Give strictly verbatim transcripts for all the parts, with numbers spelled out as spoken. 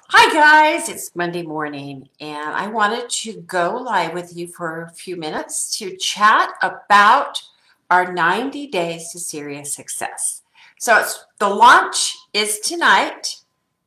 Hi guys, it's Monday morning and I wanted to go live with you for a few minutes to chat about our ninety days to serious success. So it's, the launch is tonight.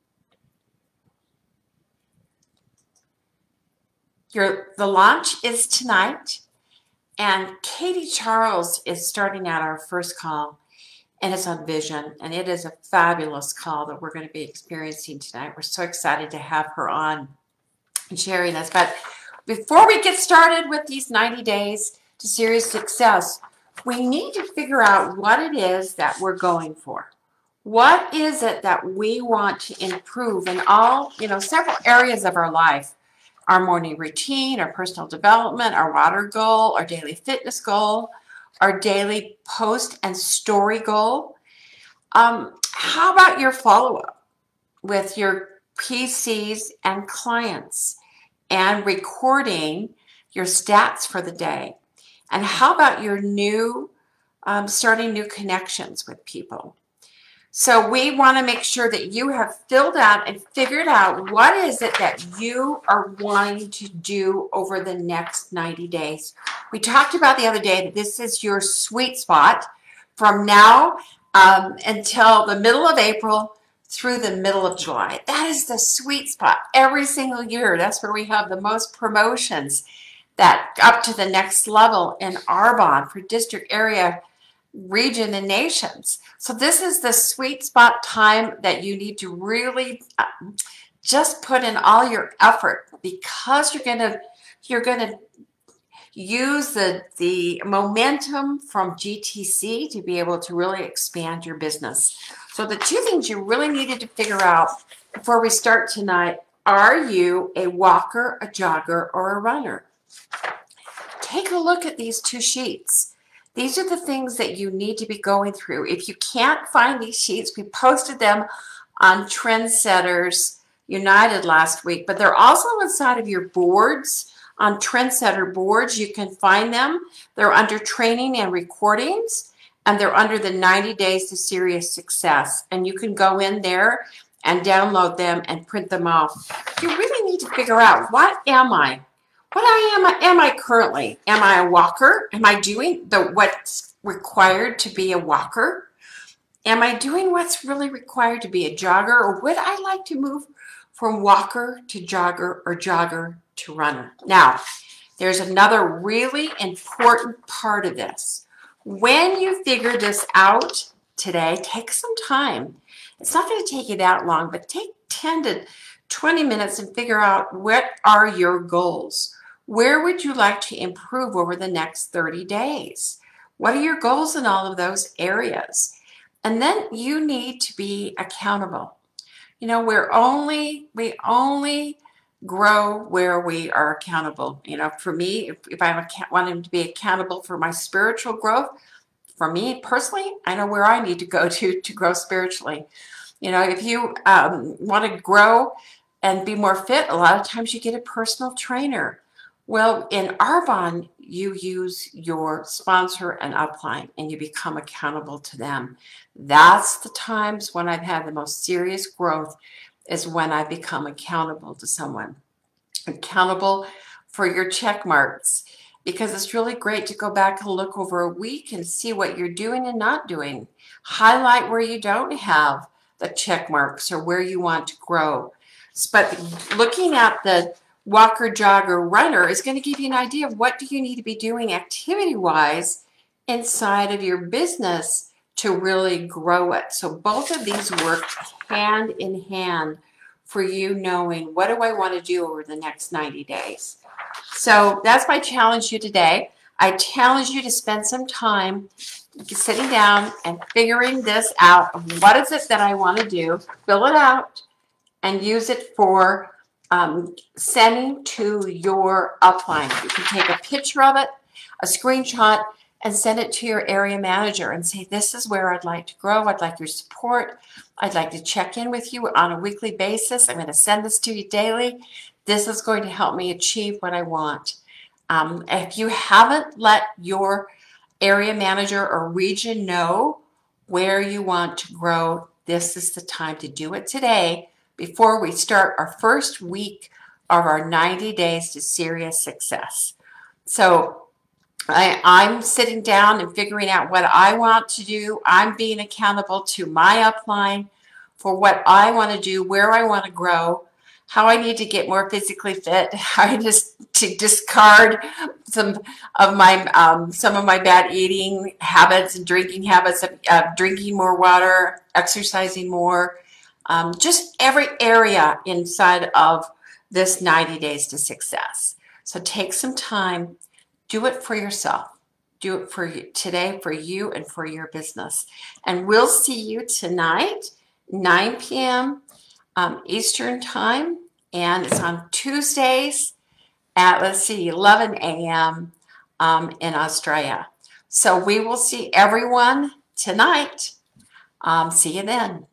Your, the launch is tonight and Katie Charles is starting out our first call and it's on Vision, and it is a fabulous call that we're going to be experiencing tonight. We're so excited to have her on and sharing this. But before we get started with these ninety days to serious success, we need to figure out what it is that we're going for. What is it that we want to improve in all, you know, several areas of our life? Our morning routine, our personal development, our water goal, our daily fitness goal, our daily post and story goal. Um, how about your follow-up with your P Cs and clients and recording your stats for the day? And how about your new, um, starting new connections with people? So we want to make sure that you have filled out and figured out what is it that you are wanting to do over the next ninety days. We talked about the other day that this is your sweet spot from now um, until the middle of April through the middle of July. That is the sweet spot every single year. That's where we have the most promotions that up to the next level in Arbonne for district area, region, and nations. So this is the sweet spot time that you need to really uh, just put in all your effort, because you're gonna you're gonna use the the momentum from G T C to be able to really expand your business. So the two things you really needed to figure out before we start tonight: are you a walker, a jogger, or a runner? Take a look at these two sheets. These are the things that you need to be going through. If you can't find these sheets, we posted them on Trendsetters United last week, but they're also inside of your boards on Trendsetter boards. You can find them. They're under training and recordings, and they're under the ninety days to serious success. And you can go in there and download them and print them off. You really need to figure out, what am I? What I am, am I currently? Am I a walker? Am I doing the what's required to be a walker? Am I doing what's really required to be a jogger? Or would I like to move from walker to jogger or jogger to runner? Now, there's another really important part of this. When you figure this out today, take some time. It's not going to take you that long, but take ten to twenty minutes and figure out, what are your goals? Where would you like to improve over the next thirty days? What are your goals in all of those areas? And then you need to be accountable. You know, we're only, we only grow where we are accountable. You know, for me, if, if I'm wanting to be accountable for my spiritual growth, for me personally, I know where I need to go to to grow spiritually. You know, if you um, want to grow and be more fit, a lot of times you get a personal trainer. Well, in Arbonne, you use your sponsor and upline, and you become accountable to them. That's the times when I've had the most serious growth, is when I become accountable to someone. Accountable for your check marks, because it's really great to go back and look over a week and see what you're doing and not doing. Highlight where you don't have the check marks or where you want to grow. But looking at the walker, jogger, runner is going to give you an idea of what do you need to be doing activity-wise inside of your business to really grow it. So both of these work hand in hand for you knowing, what do I want to do over the next ninety days? So that's my challenge to you today. I challenge you to spend some time sitting down and figuring this out. What is it that I want to do? Fill it out and use it for um, sending to your upline. You can take a picture of it, a screenshot, and send it to your area manager and say, this is where I'd like to grow. I'd like your support. I'd like to check in with you on a weekly basis. I'm going to send this to you daily. This is going to help me achieve what I want. Um, if you haven't let your area manager or region know where you want to grow, this is the time to do it today, before we start our first week of our ninety days to serious success. So I, I'm sitting down and figuring out what I want to do. I'm being accountable to my upline for what I want to do, where I want to grow, how I need to get more physically fit, how I just to discard some of my um, some of my bad eating habits and drinking habits, of uh, drinking more water, exercising more, um, just every area inside of this ninety days to success. So take some time. Do it for yourself. Do it for you today, for you and for your business. And we'll see you tonight, nine p m Um, Eastern time. And it's on Tuesdays at, let's see, eleven a m Um, in Australia. So we will see everyone tonight. Um, see you then.